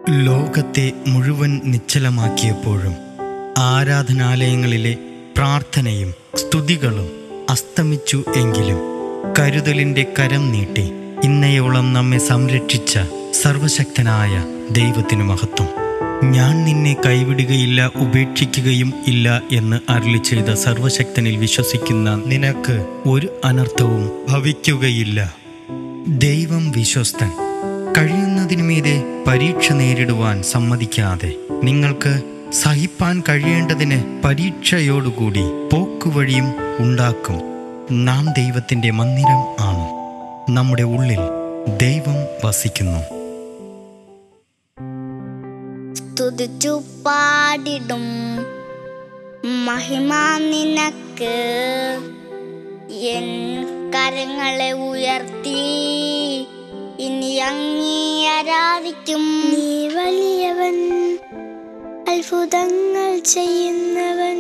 ലോകത്തെ മുഴുവൻ നിശ്ചലമാക്കിയപ്പോഴും ആരാധനാലയങ്ങളിലെ പ്രാർത്ഥനയും സ്തുതികളും അസ്തമിച്ചു എങ്കിലും കരുതലിൻ്റെ കരം നീട്ടി ഇന്നയോളം നമ്മെ സംരക്ഷിച്ച സർവശക്തനായ ദൈവത്തിനു മഹത്വം. ഞാൻ നിന്നെ കൈവിടുകയില്ല, ഉപേക്ഷിക്കുകയും ഇല്ല എന്ന് അരുളി ചെയ്ത സർവശക്തനിൽ വിശ്വസിക്കുന്ന നിനക്ക് ഒരു അനർത്ഥവും ഭവിക്കുകയില്ല. ദൈവം വിശ്വസ്തൻ. കഴിയുന്നതിനുമീതെ പരീക്ഷ നേരിടുവാൻ സമ്മതിക്കാതെ നിങ്ങൾക്ക് സഹിപ്പാൻ കഴിയേണ്ടതിന് പരീക്ഷയോടുകൂടി പോക്കുവഴിയും ഉണ്ടാക്കും. നാം ദൈവത്തിൻ്റെ മന്ദിരം ആണ്. നമ്മുടെ ഉള്ളിൽ ദൈവം വസിക്കുന്നു. സ്തുതിച്ചു പാടിടും മഹിമ നിനക്ക്, എൻ കരങ്ങളെ ഉയർത്തി ഇനി അങ്ങേ ആരാധിക്കും. നീ വലിയവൻ, അത്ഭുതങ്ങൾ ചെയ്യുന്നവൻ,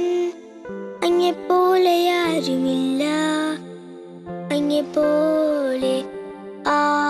അങ്ങെപ്പോലെ ആരുമില്ല, അങ്ങെപ്പോലെ